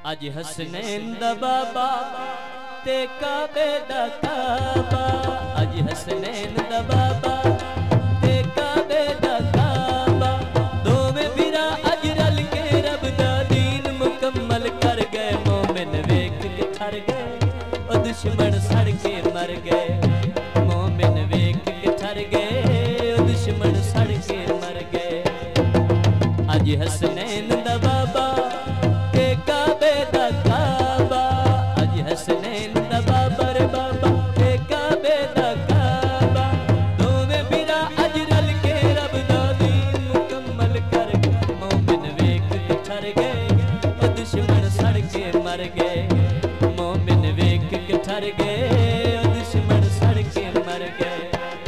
अज हसनैन दा बाबा ते काबे दा काबा, अज हसनैन दा बाबा ते काबे दा काबा, दोवें बिरा अज रल के रब दा दीन मुकम्मल कर गए। मोमिन वेख के थर गए, ओ दुश्मन सड़ के मर गए। मोमिन वेख के थर गए, ओ दुश्मन सड़ के मर गए। अज हसनैन दा बाबा ते काबे दा काबा, अज हसनैन दा बाबा रे बाबा ते काबे दा काबा, दोवें बिरा अज रल के रब दा दीन मुकम्मल कर गए। मोमिन वेख के थर गए, ओ दुश्मन सड़ के मर गए। मोमिन वेख के थर गए, ओ दुश्मन सड़ के मर गए।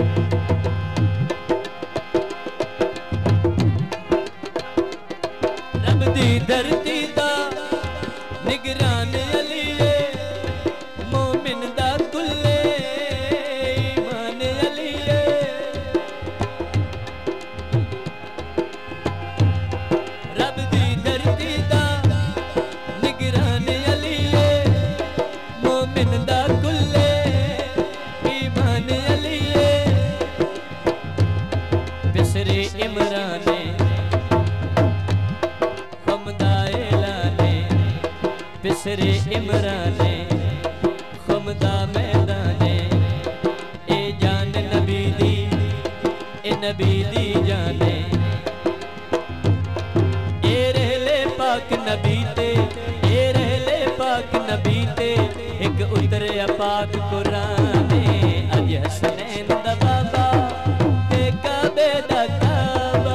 रब दी धरती दा निगरान अलीए, मोमिन दा कुल्ले ईमान अलीए। रब दी धरती दा निगरान अलीए, मोमिन दा कुल्ले ईमान अलीए। बिसरे इमराने बिसरे इमराने खुमदा मैदाने, ए जान नबी दी, ए नबी दी जाने। ए रहले पाक नबी ते, ए रहले पाक नबी ते, एक उतरे पाक कुराने। अज हसनैन दा बाबा ते काबे दा काबा,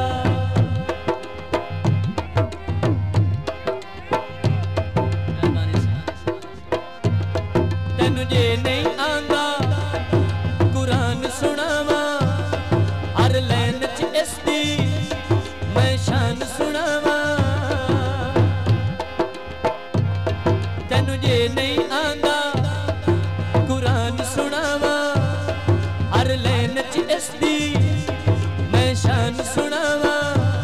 जे नहीं आंदा कुरान सुनावा, हर लैन च इसदी मैं शान सुनावा। तेनू जे नहीं आंदा कुरान सुनावा, हर लैन च इसदी मैं शान सुनावा।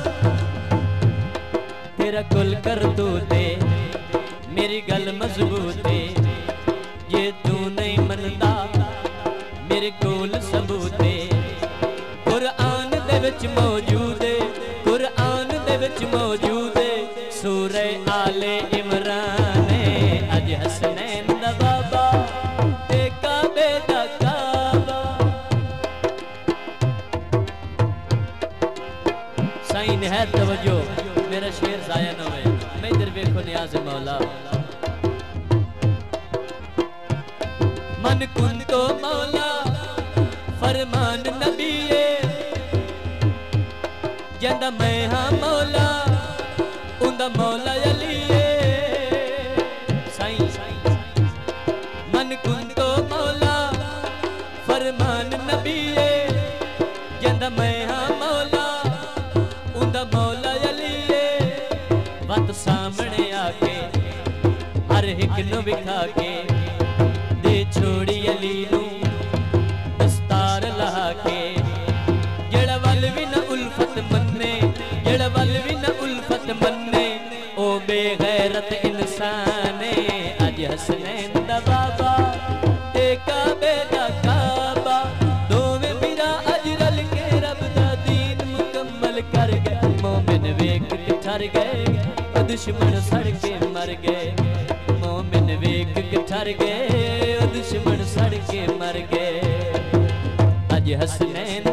तेरा कुल कर दो ते मेरी गल मजबूत है, ये तू नहीं मनता मेरे कोल सबूत है। कुरान दे विच मौजूद है, कुरान दे विच मौजूद है, सूरे आले इमरान। अज हसनैन दा बाबा ते काबे दा काबा। साईं निहायत तवज्जो, मेरा शेर जाया न होए। मैं इधर वेखो नियाज़ मौला। मन कुन तो मौला फरमान नबीए, जंदा मैं हाँ मौला उंदा मौला अलीए। साईं मन कुन तो मौला फरमान नबीए, जंदा मैं हाँ मौला उंदा मौला अलीए। वत सामने आके हर एक नू विखा के छोड़ी अली नू दस्तार लहा के। जेड़ा वल भी न उल्फत मन्ने, जेड़ा वल भी न उल्फत मन्ने, ओ बेगैरत इंसान। अज हसनैन दा बाबा ते काबे दा काबा, दोवें बिरा अज रल के रब दा दीन मुकम्मल कर गए। मोमिन वेख के थर गए, ओ दुश्मन सड़ के मर गए। मोमिन वेख के थर गए, दुश्मन सड़ के मर गए। अज हसनैन